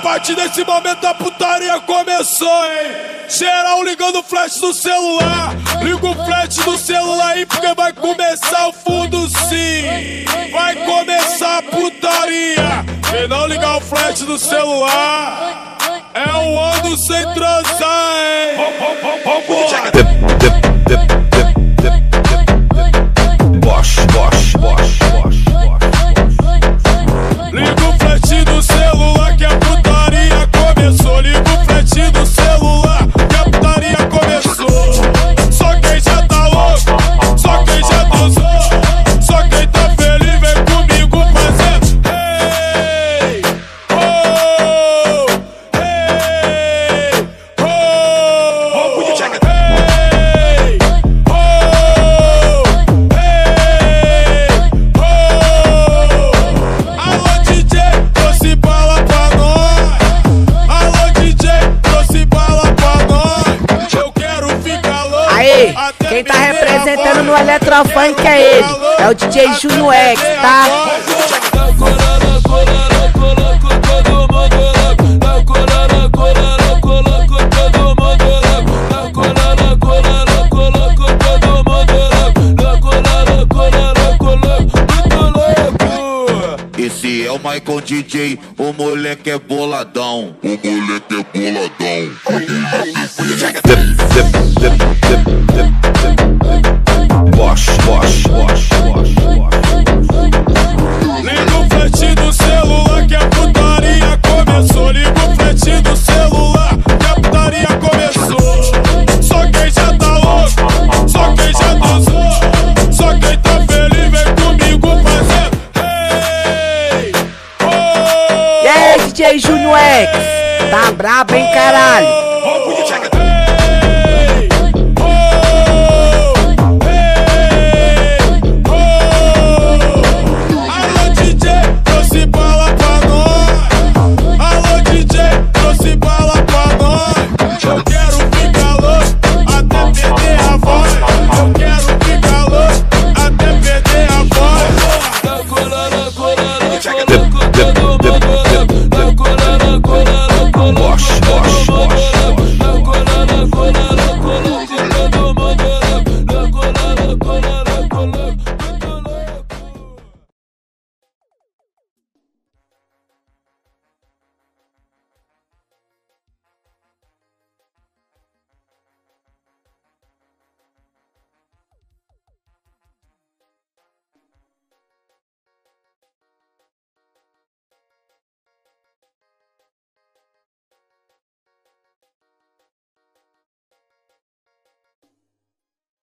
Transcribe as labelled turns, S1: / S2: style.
S1: partir desse momento a putaria começou, hein? Geral ligando o flash do celular. Liga o flash do celular aí porque vai começar o fundo sim. Vai começar a putaria. Quem não ligar o flash do celular é um ano sem transar, hein? Liga o flash do celular que a putaria começou. Liga o flash do celular que a putaria começou. Só quem já tá louco, só quem já dançou, só quem tá feliz vem comigo fazendo hey, oh, hey, oh, hey, oh, hey, oh. Alô DJ, trouxe bala pra nós. Alô DJ, trouxe bala pra nós. Eu quero ficar louco.
S2: Aí, quem tá representando no Eletrofunk é ele, é o DJ Júnior X, tá?
S3: Esse é o Michael DJ, o moleque é boladão. O moleque é boladão. Wash, wash, wash, wash, wash.
S1: Liga o flash do celular que a putaria começou. Liga o flash do celular que a putaria começou. Só quem já tá louco, só quem já dançou, só quem tá feliz vem comigo fazendo hey, oh.
S2: E aí, DJ Júnior X, tá brabo, hein, caralho?
S1: Yep.